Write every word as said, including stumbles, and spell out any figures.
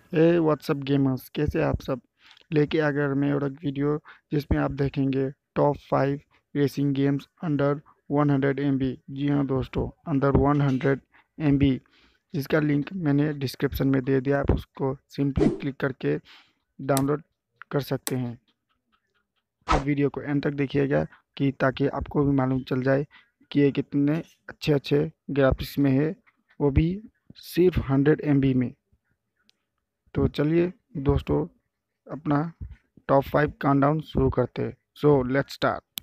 हे WhatsApp gamers, कैसे आप सब लेके आ गए मैं और एक वीडियो जिसमें आप देखेंगे top five racing games under one hundred M B. जी हाँ दोस्तों, under one hundred M B, जिसका लिंक मैंने डिस्क्रिप्शन में दे दिया। आप उसको सिंपली क्लिक करके डाउनलोड कर सकते हैं। और वीडियो को एंड तक देखिएगा कि ताकि आपको भी मालूम चल जाए कि ये कितने अच्छे अच्छे ग्राफिक्स में है, वो भी सिर्फ हंड्रेड एम बी में। तो चलिए दोस्तों, अपना टॉप फाइव काउंटडाउन शुरू करते हैं। So let's start.